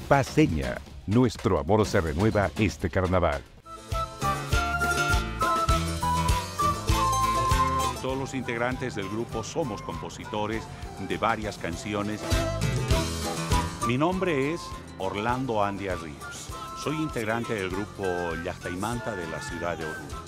Paceña, nuestro amor se renueva este carnaval. Todos los integrantes del grupo somos compositores de varias canciones. Mi nombre es Orlando Andia Ríos. Soy integrante del grupo Llactaymanta de la ciudad de Oruro.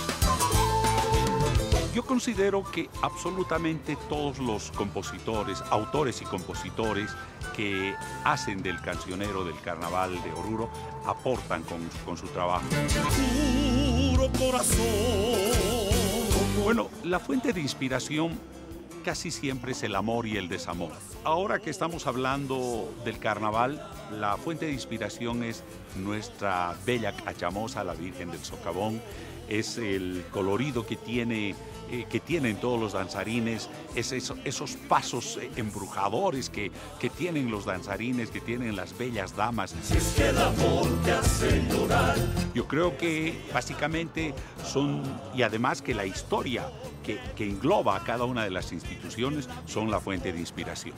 Yo considero que absolutamente todos los compositores, autores y compositores que hacen del cancionero del carnaval de Oruro aportan con su trabajo. Puro corazón. Bueno, la fuente de inspiración casi siempre es el amor y el desamor. Ahora que estamos hablando del carnaval, la fuente de inspiración es nuestra bella cachamosa, la Virgen del Socavón. Es el colorido que tienen todos los danzarines, es esos pasos embrujadores que tienen los danzarines, que tienen las bellas damas. Si es que el amor te hace llorar. Yo creo que básicamente y además que la historia que engloba a cada una de las instituciones son la fuente de inspiración.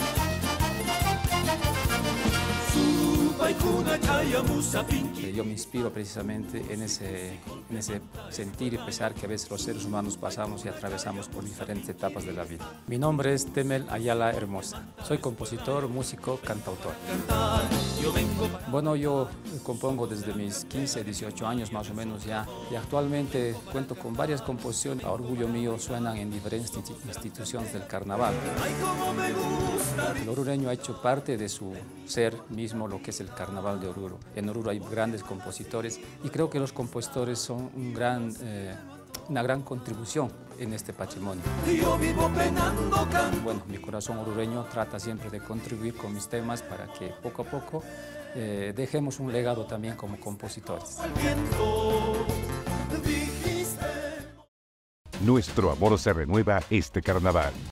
Yo me inspiro precisamente en ese sentir y pesar que a veces los seres humanos pasamos y atravesamos por diferentes etapas de la vida. Mi nombre es Temel Ayala Hermosa. Soy compositor, músico, cantautor. Bueno, yo compongo desde mis 15, 18 años más o menos ya, y actualmente cuento con varias composiciones. A orgullo mío suenan en diferentes instituciones del carnaval. El orureño ha hecho parte de su ser mismo lo que es el carnaval de Oruro. En Oruro hay grandes compositores y creo que los compositores son una gran contribución en este patrimonio. Bueno, mi corazón orureño trata siempre de contribuir con mis temas para que poco a poco dejemos un legado también como compositores. Nuestro amor se renueva este carnaval.